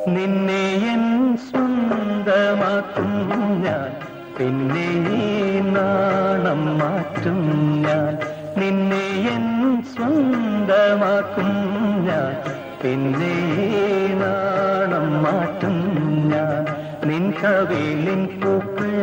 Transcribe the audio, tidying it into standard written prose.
നിന്നെ എൻ സ്വന്തമാക്കും ഞാൻ, പിന്നെ ഈ നാണം മാറ്റും ഞാൻ. നിന്നെ എൻ സ്വന്തമാക്കും ഞാൻ, പിന്നെ ഈ നാണം മാറ്റും ഞാൻ. നിൻ കവിളിൻ പൂക്കൾ